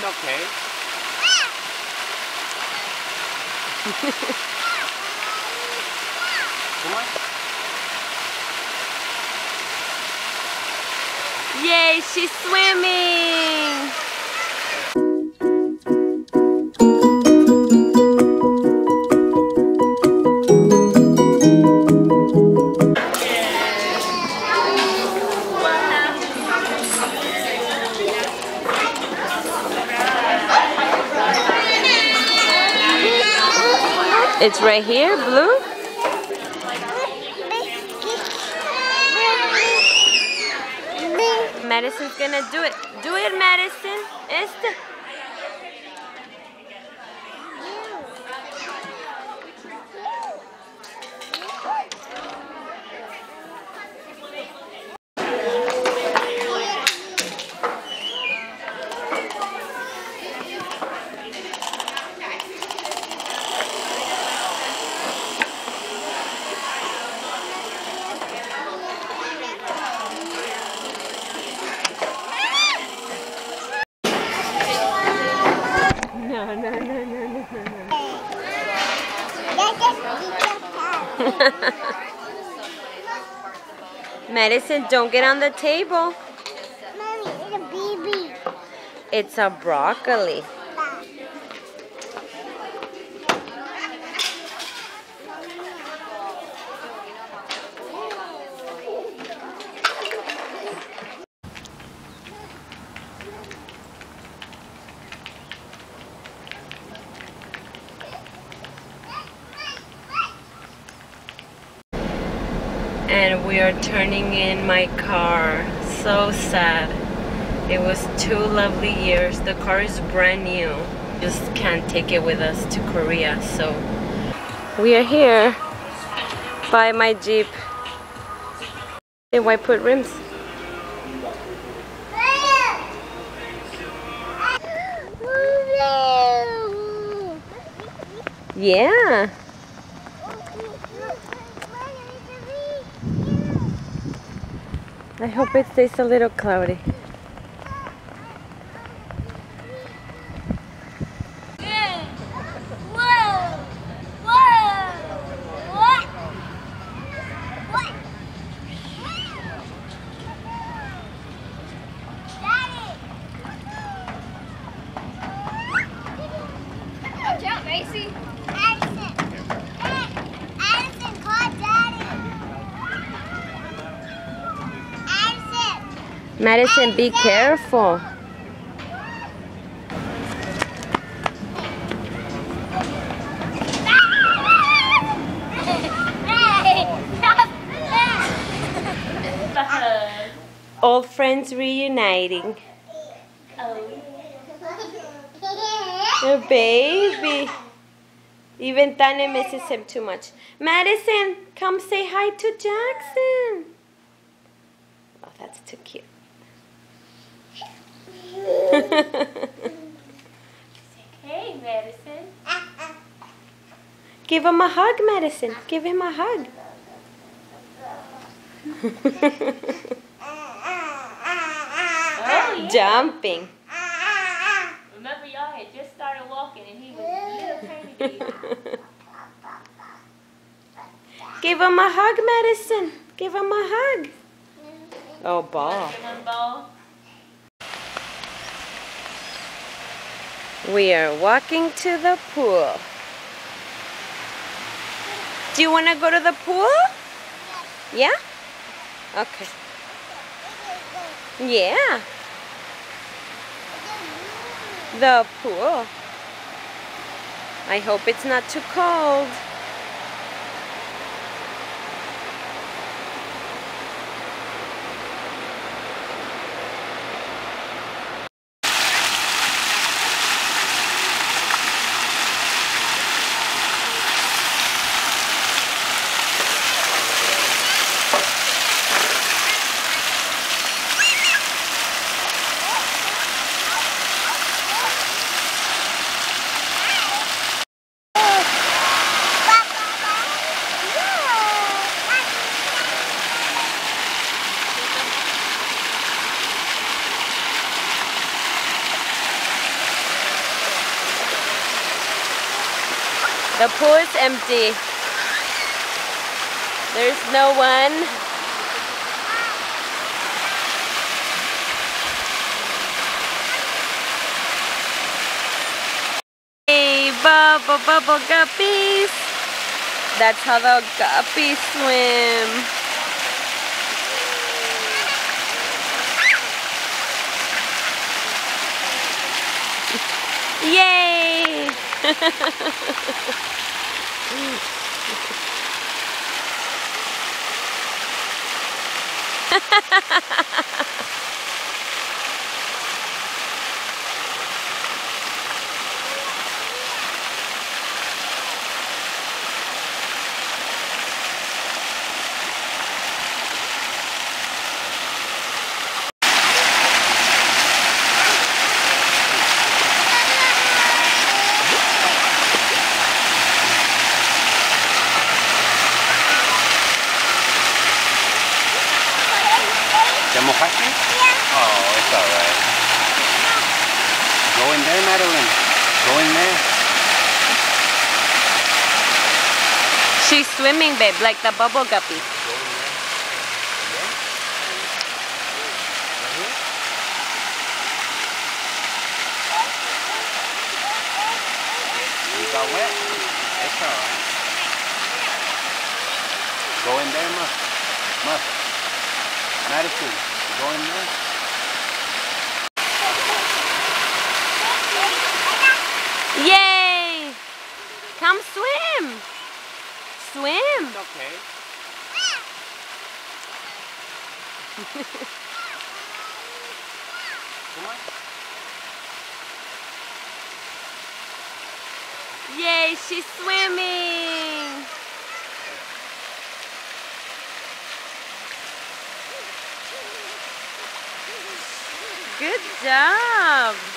doing okay. Come on. Yay, she's swimming! It's right here, blue. Madison's gonna do it. Do it, Madison. Esta. Madison, don't get on the table. Mommy, it's a baby. It's a broccoli. And we are turning in my car. So sad. It was 2 lovely years. The car is brand new. Just can't take it with us to Korea. So we are here by my Jeep. Then why put rims? Yeah. I hope it stays a little cloudy. Watch out, Macy. Addison. Addison, call Daddy. Addison. Madison, be careful. Old friends reuniting. Oh, baby. Even Tanya misses him too much. Madison, come say hi to Jackson. Oh, that's too cute. Hey, Madison. Give him a hug, Madison. Give him a hug. Oh, yeah. Jumping. Remember, y'all had just started walking and he was a little tiny baby. Give him a hug, Madison. Give him a hug. Oh, ball. Give him a ball. We are walking to the pool. Do you want to go to the pool? Yeah? Okay. Yeah. The pool. I hope it's not too cold. The pool is empty. There's no one. Hey, bubble guppies. That's how the guppies swim. Yay! ¿Te mojaste? Oh, it's alright. Go in there, Madeline. Go in there. She's swimming, babe, like the bubble guppy. Go in there. Yeah? Right here? You got wet? It's alright. Go in there, Muff. Madison, go in there. Yay! Come swim! Swim! It's okay. Come on. Yay, she's swimming! Good job!